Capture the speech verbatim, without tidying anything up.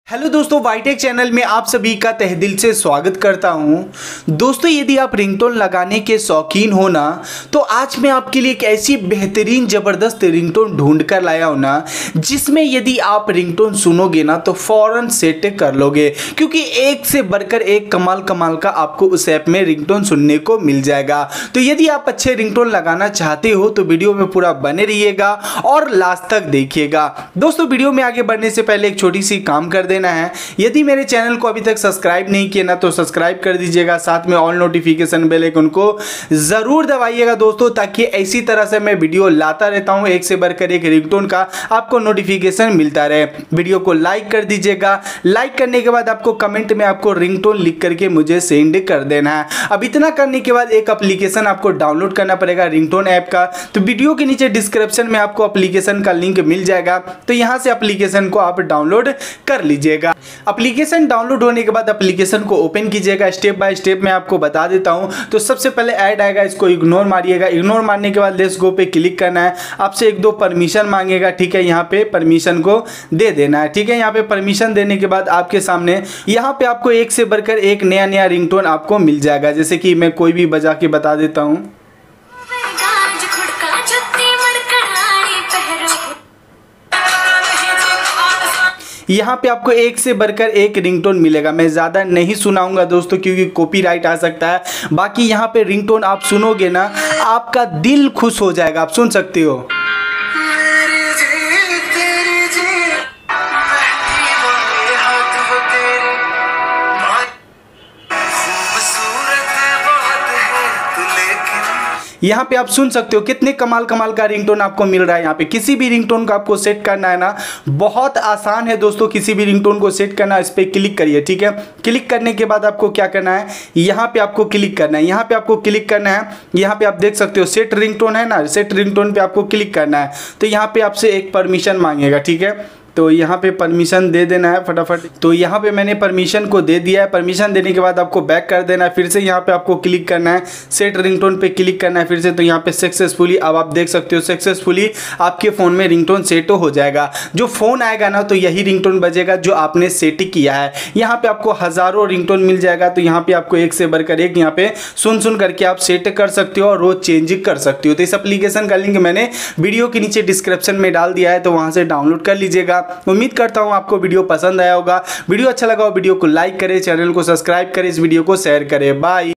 Hello दोस्तों, वाईटेक channel में आप सभी का तहे दिल से स्वागत करता हूं। दोस्तों, यदि आप रिंगटोन लगाने के शौकीन हो ना, तो आज मैं आपके लिए एक ऐसी बेहतरीन ज़बरदस्त रिंगटोन ढूंढ कर लाया हूं ना, जिसमें यदि आप रिंगटोन सुनोगे ना तो फ़ौरन सेट कर लोगे, क्योंकि एक से बढ़कर एक कमाल कमाल का आपको उस ऐप में रिंगटोन सुनने को मिल जाएगा। तो यदि आप अच्छे रिंगटोन लगाना चाहते हो तो वीडियो में पूरा बने रहिएगा और लास्ट तक देखिएगा। दोस्तों, वीडियो में आगे बढ़ने से पहले एक छोटी सी काम कर देना है। यदि मेरे चैनल को अभी तक सब्सक्राइब नहीं किया ना तो सब्सक्राइब कर दीजिएगा, साथ में ऑल नोटिफिकेशन बेल आइकन को जरूर दबाइएगा दोस्तों, ताकि इसी तरह से मैं वीडियो लाता रहता हूं, एक से बढ़कर एक रिंगटोन का आपको नोटिफिकेशन मिलता रहे। वीडियो को लाइक कर दीजिएगा। लाइक करने के बाद आपको कमेंट में आपको रिंगटोन लिख करके मुझे सेंड कर देना है। अब इतना करने के बाद एक एप्लीकेशन आपको डाउनलोड करना पड़ेगा रिंगटोन ऐप का। तो वीडियो के नीचे डिस्क्रिप्शन में आपको एप्लीकेशन का लिंक मिल जाएगा, तो यहां से एप्लीकेशन को आप डाउनलोड कर लीजिएगा। एप्लीकेशन डाउनलोड होने के बाद एप्लीकेशन को ओपन कीजिएगा। स्टेप बाय स्टेप मैं आपको बता देता हूं। तो सबसे पहले ऐड आएगा, इसको इग्नोर मारिएगा। इग्नोर मारने के बाद लेट्स गो पे क्लिक करना है। आपसे एक दो परमिशन मांगेगा, ठीक है, यहाँ पे परमिशन को दे देना है। ठीक है, यहाँ पे परमिशन देने के बाद आपके सामने यहाँ पे आपको एक से बढ़कर एक नया नया रिंगटोन आपको मिल जाएगा। जैसे कि मैं कोई भी बजा के बता देता हूँ। यहाँ पे आपको एक से बढ़कर एक रिंगटोन मिलेगा। मैं ज़्यादा नहीं सुनाऊंगा दोस्तों, क्योंकि कॉपीराइट आ सकता है। बाकी यहाँ पे रिंगटोन आप सुनोगे ना, आपका दिल खुश हो जाएगा। आप सुन सकते हो। यहाँ पे आप सुन सकते हो कितने कमाल कमाल का रिंगटोन आपको मिल रहा है। यहाँ पे किसी भी रिंगटोन को आपको सेट करना है ना, बहुत आसान है दोस्तों। किसी भी रिंगटोन को सेट करना, इस पर क्लिक करिए। ठीक है, क्लिक करने के बाद आपको क्या करना है, यहाँ पे आपको क्लिक करना है। यहाँ पे आपको क्लिक करना है। यहाँ पे आप देख सकते हो सेट रिंगटोन है ना, सेट रिंगटोन पे आपको क्लिक करना है। तो यहाँ पे आपसे एक परमिशन मांगेगा। ठीक है, तो यहाँ पे परमिशन दे देना है फटाफट। तो यहाँ पे मैंने परमिशन को दे दिया है। परमिशन देने के बाद आपको बैक कर देना है। फिर से यहाँ पे आपको क्लिक करना है, सेट रिंगटोन पे क्लिक करना है फिर से। तो यहाँ पे सक्सेसफुली, अब आप देख सकते हो सक्सेसफुली आपके फ़ोन में रिंगटोन सेट हो जाएगा। जो फ़ोन आएगा ना, तो यही रिंगटोन बजेगा जो आपने सेट किया है। यहाँ पे आपको हज़ारों रिंगटोन मिल जाएगा। तो यहाँ पे आपको एक से बढ़कर एक यहाँ पे सुन सुन करके आप सेट कर सकते हो और रोज़ चेंज कर सकते हो। तो इस एप्लीकेशन का लिंक मैंने वीडियो के नीचे डिस्क्रिप्शन में डाल दिया है, तो वहाँ से डाउनलोड कर लीजिएगा। उम्मीद करता हूं आपको वीडियो पसंद आया होगा। वीडियो अच्छा लगा हो वीडियो को लाइक करें, चैनल को सब्सक्राइब करें, इस वीडियो को शेयर करें। बाय।